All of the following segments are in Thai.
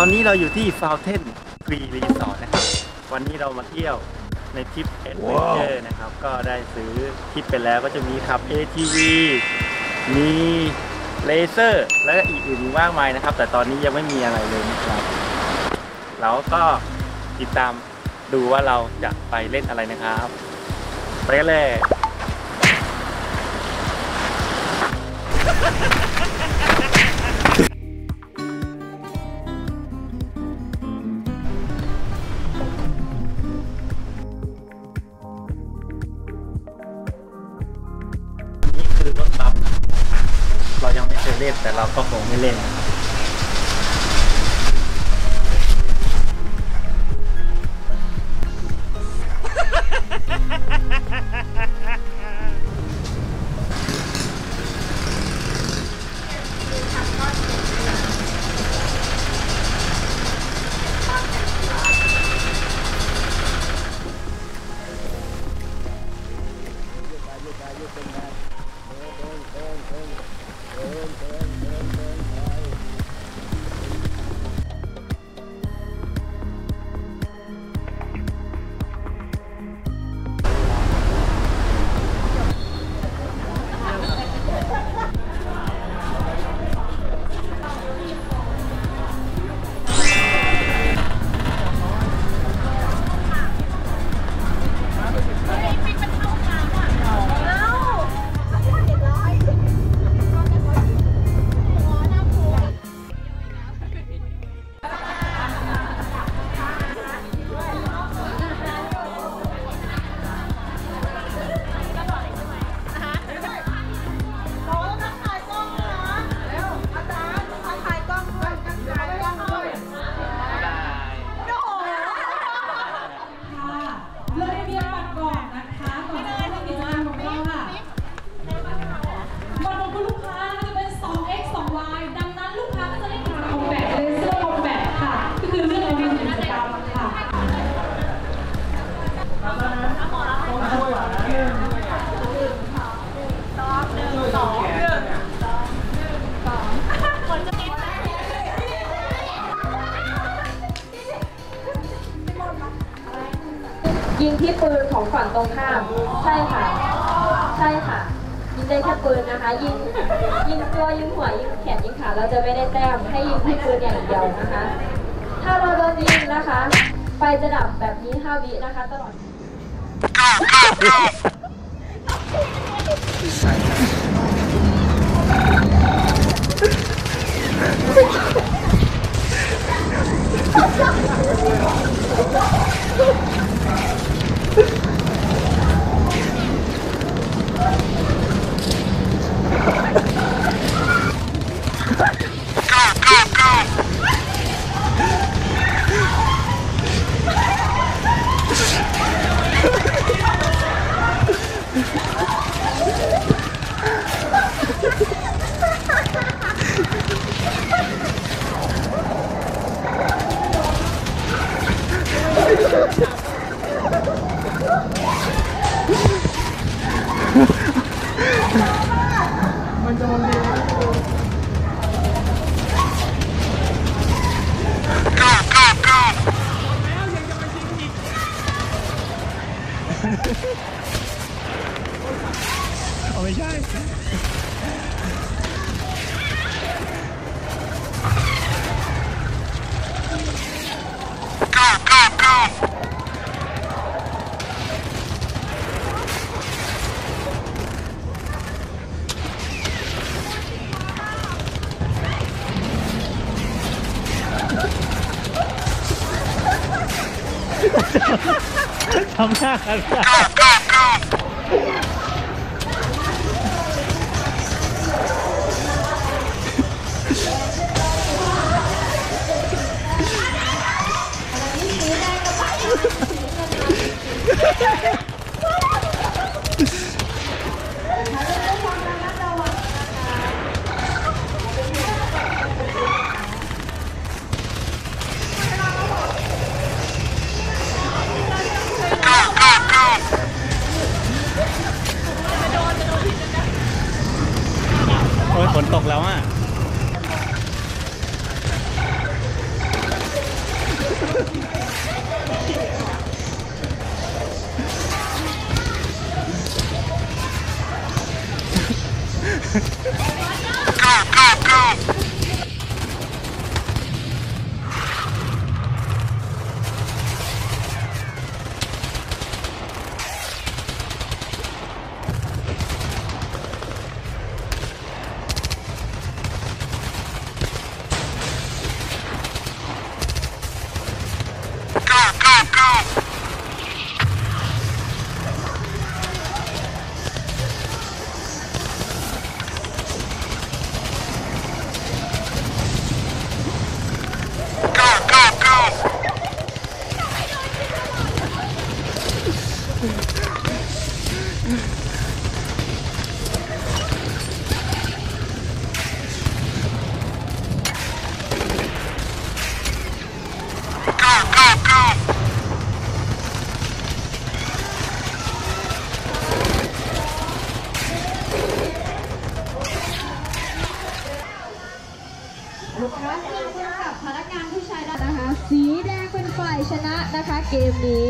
อนนี้เราอยู่ที่ Fountain Tree Resort นะครับวันนี้เรามาเที่ยวในทริปแอดเวนเจอร์นะครับก็ได้ซื้อทริปไปแล้วก็จะมีขับ ATV มีเลเซอร์และก็อีกอื่นมากมายนะครับแต่ตอนนี้ยังไม่มีอะไรเลยนะครับเราก็ติดตามดูว่าเราจะไปเล่นอะไรนะครับไปกันเลยนี่คือรถบัสเรายังไม่เคยเล่นแต่เราก็คงไม่เล่นยิงที่ปืนของฝั่งตรงข้ามใช่ค่ะใช่ค่ะยิงได้แค่ปืนนะคะยิงตัวยิงหัวยิงแขนยิงขาเราจะไม่ได้แต้มให้ยิงที่ปืนอย่างเดียวนะคะถ้าเราโดนยิงนะคะไฟจะดับแบบนี้5 วินะคะตลอดมันจะมันดีไม่ใช่ทำหน้ากันฝนตกแล้วอ่ะลูกค้าเจอกับพนักงานผู้ชายนะคะ สีแดงเป็นฝ่ายชนะนะคะเกมนี้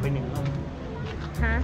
1 รอบฮะ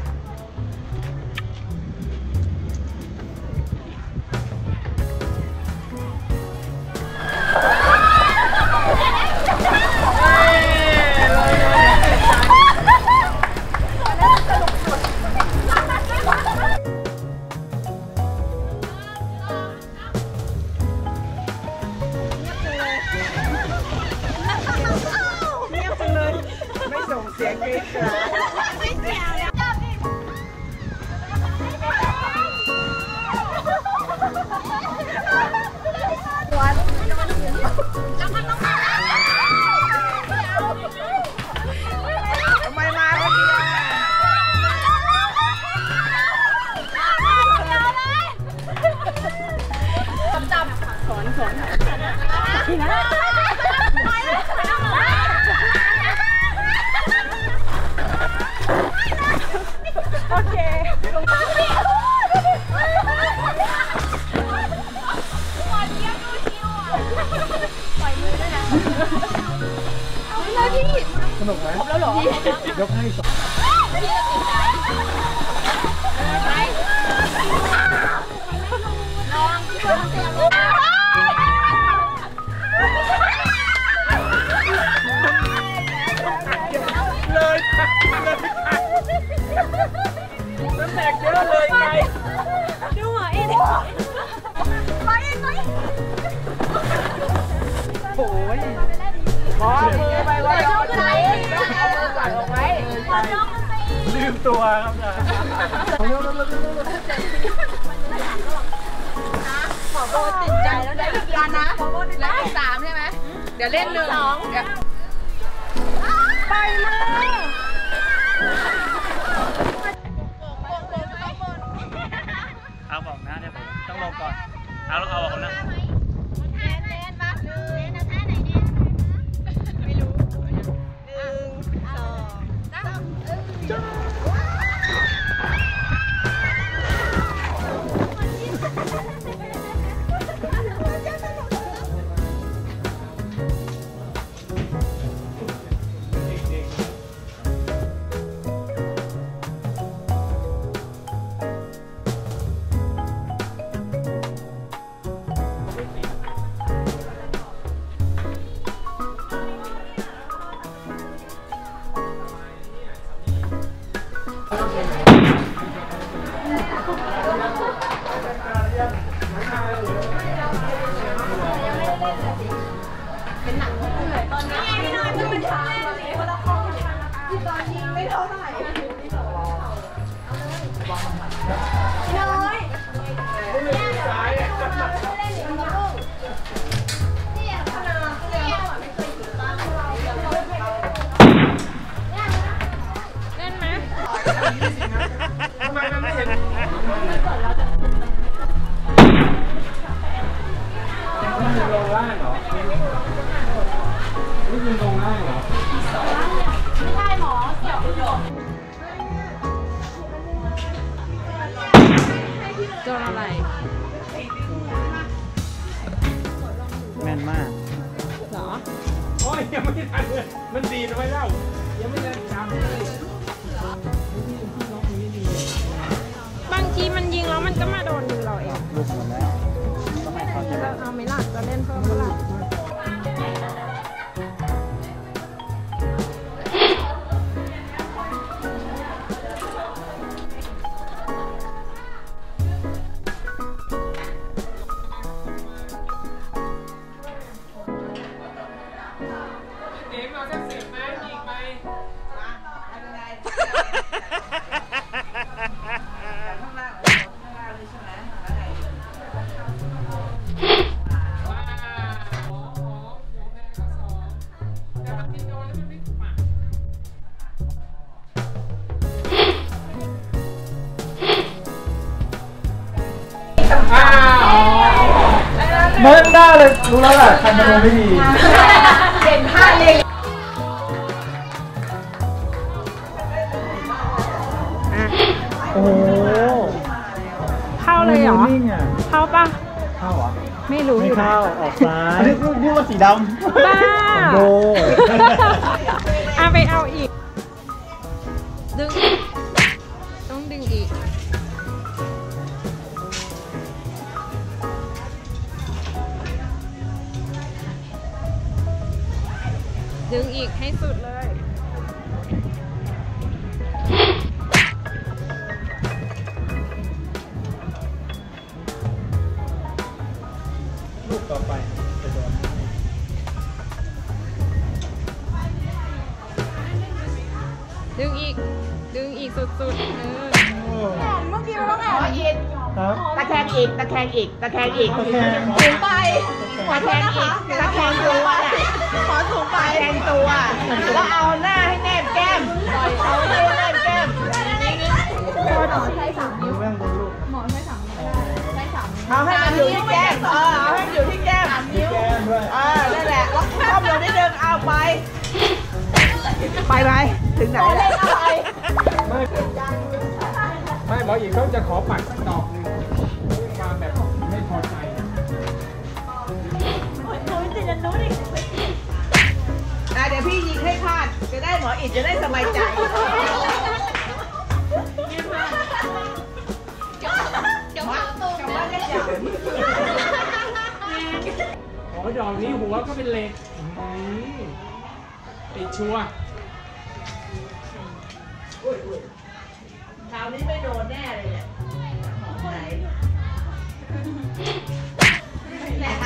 สนุกไหมครบแล้วเหรอ ยกให้2เลยน้ำแตกเยอะเลยไงดูหัวเอ็นไปโอ้ยพอไปไว้เอามือสั่นออกไว้ลืมตัวครับนะขอโบติดใจแล้วได้อีกอันนะแล้วอีก3ใช่ไหมเดี๋ยวเล่น1ไปมาเอาบอกนะเดี๋ยวต้องลงก่อนเอาลงเอาออกนะโดนอะไรแม่นมากเหรอโอ้ยยังไม่ทันเลยมันดีนะไม่เล่ายังไม่ได้จำเลยบางทีมันยิงแล้วมันก็มาโดนมือเราเองลุกหมดแล้วต้องให้เขาจะเอาไม่หลักจะเล่นเพิ่มเท่าไหร่เมินได้เลยรู้แล้วแหละคันมันไม่ดีเด่นท่าเล็งโอ้โหเข้าเลยเหรอเข้าปะเข้าเหรอไม่รู้ไม่เข้าออกซ้ายนี่ว่าสีดำบ้าโบเอาไปเอาอีกดๆเลยลูกต่อไปจะโดนดึงอีกสุดๆเมื่อกี้มันต้องแอบอินครับตะแคงอีกตะแคงอีกตะแคงอีกสูงไปตะแคงอีกตะแคงตัวขอสูงไปตะแคงตัวแล้วเอาหน้าให้แนบแก้มเอาหน้าให้แนบแก้มนิ้วแม่งบนลูกเอาให้มันอยู่ที่แก้มเอาให้มันอยู่ที่แก้มนิ้วแก้มด้วยนั่นแหละแล้วข้อมลงนิดนึงเอาไปไหมถึงไหนแล้วไปไม่หมออีกเขาจะขอปัดสักดอกหนึ่งความแบบไม่พอใจเดี๋ยวพี่ยิงให้พลาดจะได้หมออิดจะได้สบายใจอ๋อดอกนี้หัวก็เป็นเหล็กติดชัวร์คราวนี้ไม่โดนแน่เลยเนี่ยไหนแหละ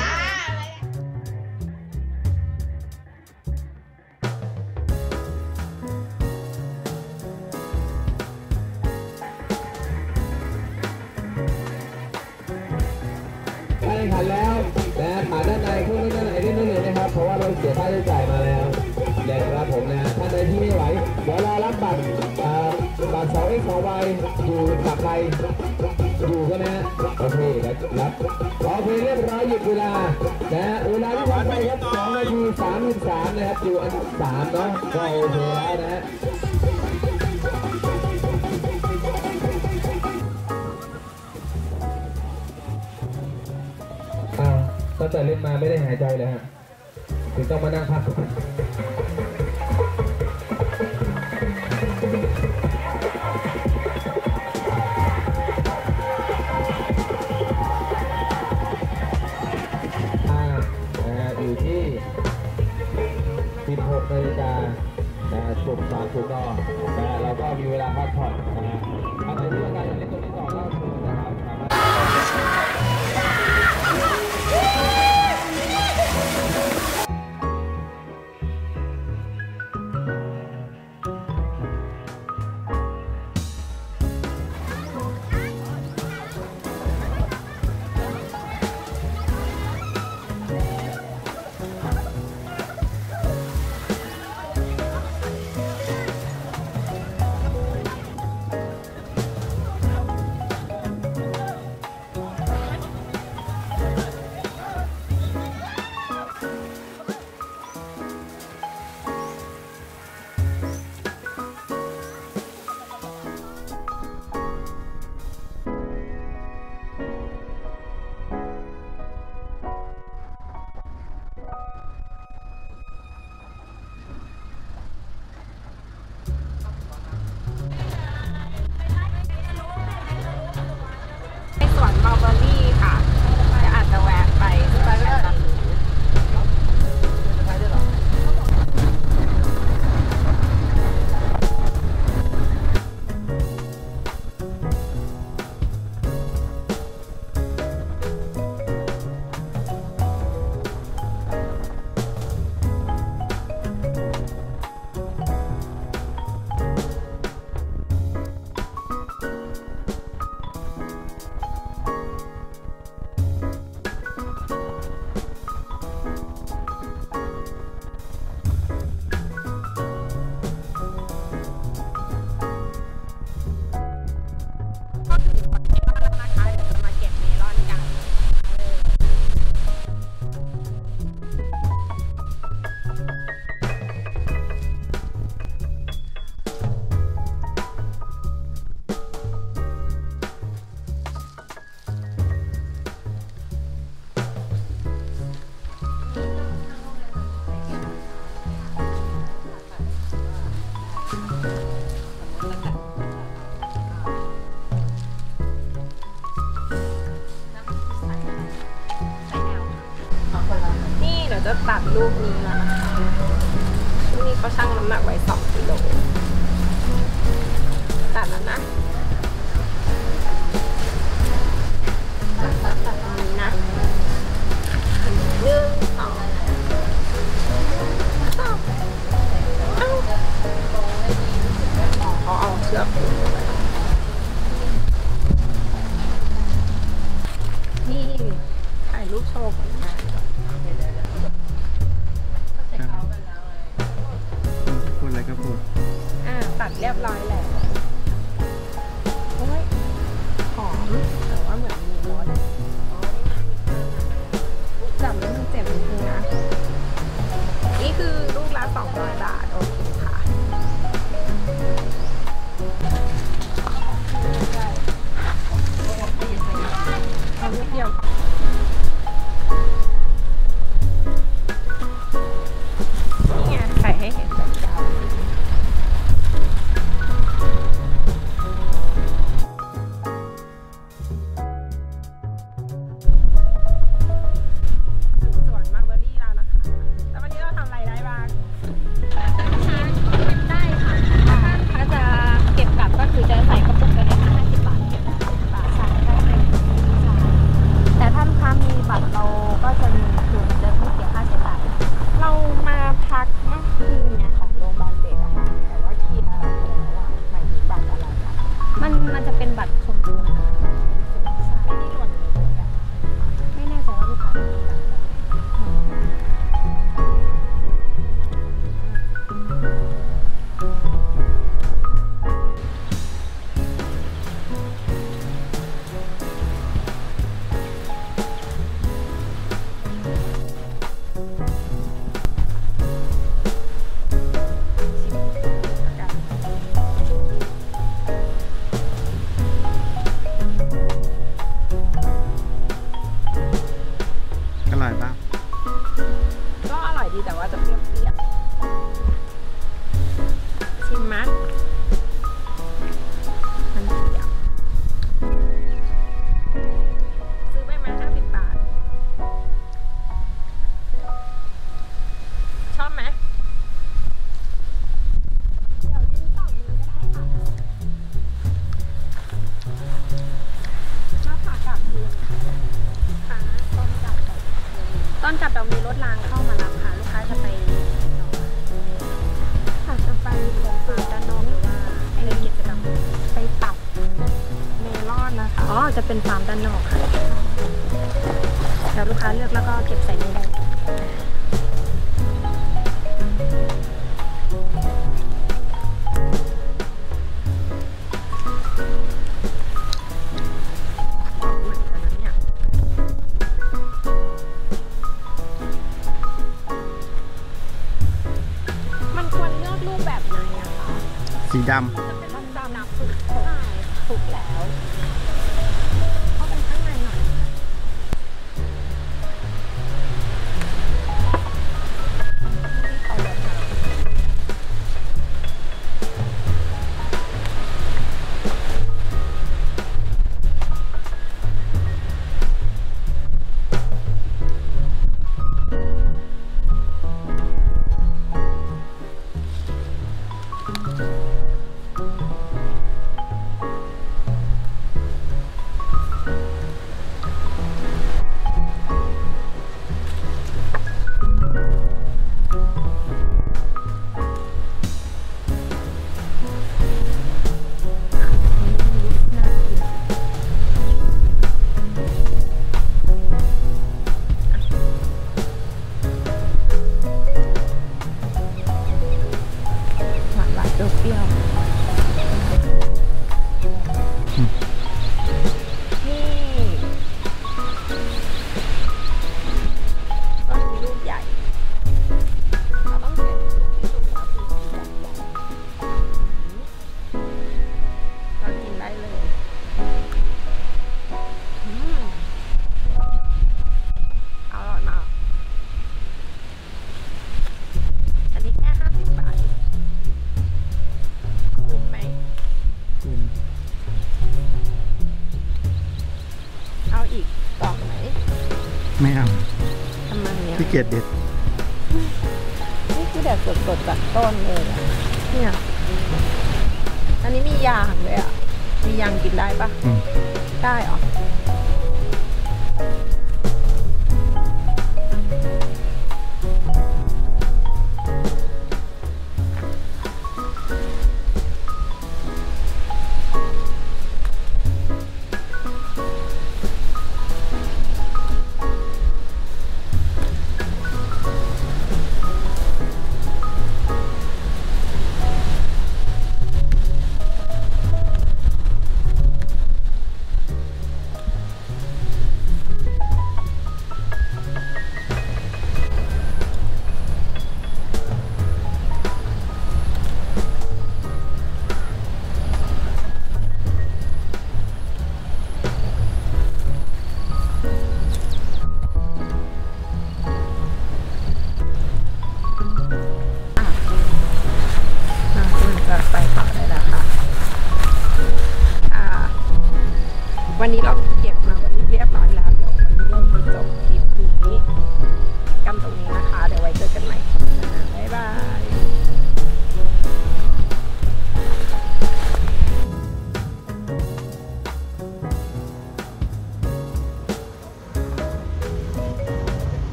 ใช่ค่ะแล้วนะผ่านด้านในพวกนี้ด้านในนิดนึงเลยนะครับเพราะว่าเราเสียค่าใช้จ่ายมาแล้วนะครับผมนะท่านใดที่ไม่ไหวเดี๋ยวรอรับบัตร2x 2 y อยู่กับใครอยู่ใช่ไหมฮะโอเคแล้วรับโอเคเรียบร้อยหยุดเวลานะเวลาที่ผ่านไปครับ2 นาที 33นะครับอยู่อันดับ3เนาะก็โอเคแล้วนะฮะตั้งแต่เล่นมาไม่ได้หายใจเลยฮะถึงต้องมานั่งพักอยู่ที่16 นาฬิกาสุก3ถูกต้องเราก็มีเวลาพักผ่อนนะฮะอะไรที่ต้องการจะเล่นตรงนี้ต่อก็คือนะครับสามารในสวนมัลเบอรี่ค่ะจะอาจจะแวะไปตัด นี่เดี๋ยวจะตัดรูปนี้แล้วนะคะรูปนี้เขาชั่งน้ำหนักไว้2 กิโลตัดแล้วนะตัดตรงนี้นะ1 2 เขาเอาเชือกนี่ถ่ายรูปโชว์ผลงานก่อนพูดอะไรก็พูดตัดเรียบร้อยแล้วโอ้ยหอมแต่ว่าเหมือนมีรสจับแล้วมันเจ็บจริงๆนะนี่คือลูกละ200 บาทโอเคค่ะเอาลูกเดียวนี่ไงใส่ให้เห็นแบบยาวสวนมาร์เบอรี่แล้วนะคะแล้ววันนี้เราทำอะไรได้บ้างได้ค่ะถ้าจะเก็บกลับก็คือจะใส่กระปุกกันเลยค่ะ50 บาทเก็บ50 บาทใช่ได้เลยแต่ถ้าลูกค้ามีบัตรเราก็จะมีคือจะไม่เสียค่าใช้จ่ายเรามาพักเมื่อคืนเนี่ยของโรงพยาบาลเด็กอะค่ะแต่ว่าเคลียร์แล้วอะหมายถึงบัตรอะไรอะมันจะเป็นบัตรชมพูนะคะไม่ได้หล่นเลยเหมือนกันไม่แน่ใจว่าลูกค้ามีบัตรแบบไหนอร่อยป่ะก็อร่อยดีแต่ว่าจะเปรี้ยวๆชิมมั้ยมันเปรี้ยวซื้อไปไหม50 บาท ชอบไหมเดี๋ยวยืน2 มือก็ได้ค่ะแล้วขากลับคืนค่ะต้นกลับเรามีรถรางเข้ามารับค่ะลูกค้าจะไปค่ะจะไปตรงฟาร์มด้านนอกหรือว่าในกิจกรรมไปตัดเมลอนนะคะอ๋อ จะเป็นฟาร์มด้านนอกค่ะเดี๋ยวลูกค้าเลือกแล้วก็เก็บใส่นี่ได้เหมือนกันนะเนี่ยมันควรเลือกรูปแบบไหนอะคะสีดจะเป็นดำน้ำสุกใช่สุกแล้วเข้าไปข้างในหน่อยเอาแบบไหน หวานๆเปรี้ยวๆนี่ก็มีลูกใหญ่เราต้องเก็บลูกที่สุกแล้วคือสีใหญ่เรากินได้เลยอร่อยมากอันนี้แค่50 บาทคุ้มไหมำอืมเอาอีกกล่องไหมไม่เอาทำไมเนี่ยขี้เกียจเด็ดนี่คือเแบบสดๆจากต้นเลยอะเนี่ย อันนี้มียางเลยอ่ะ มียางกินได้ปะได้เหรอ